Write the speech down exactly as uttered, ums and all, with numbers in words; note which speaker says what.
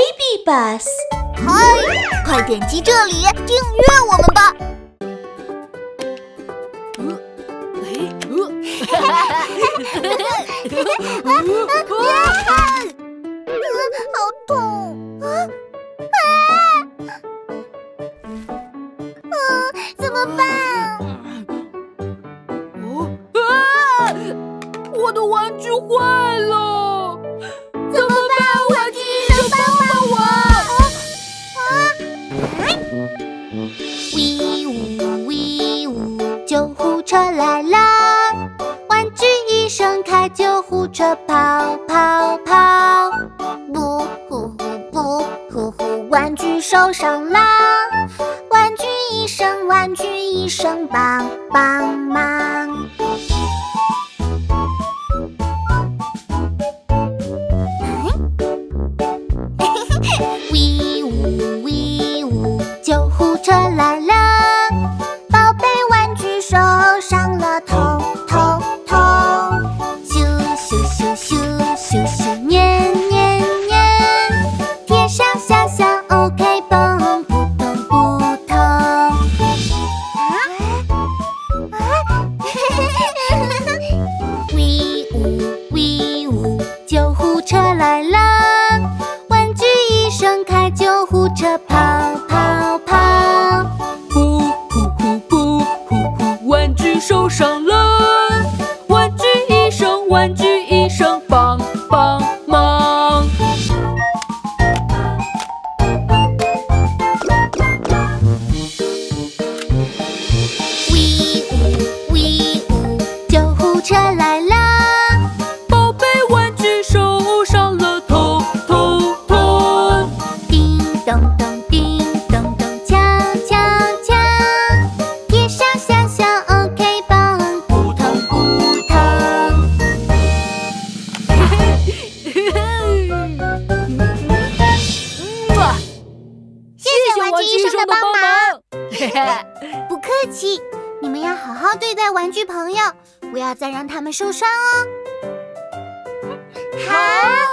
Speaker 1: Baby Bus。
Speaker 2: 嗨，快点击这里订阅我们吧！好痛！啊啊！怎么办？
Speaker 3: 哦啊！我的玩具坏了，怎么办？玩具医生帮帮我！
Speaker 2: 啊！威武威武，救护车来啦！玩具医生开救护车跑跑跑，不呼呼不呼呼，玩具受伤啦！玩具医生，玩具医生帮帮忙。威武威武，救护车来了！宝贝玩具受伤了，痛痛痛！咻咻咻咻咻咻，念念念，贴上小小 OK 绷，扑通扑通。啊啊！威武威武，救护车来了！玩具医生开救护车跑跑跑，
Speaker 3: 不呼呼不呼呼，玩具受伤了，玩具医生，玩具医生帮帮忙。
Speaker 2: 威武威武，救护车来了！
Speaker 3: 宝贝玩具受伤了，痛痛痛！
Speaker 2: 叮咚咚叮咚咚，敲敲敲，贴上小小 OK 绷，扑通扑通。谢谢玩具医生的帮忙。不客气，你们要好好对待玩具朋友，不要再让他们受伤哦。好。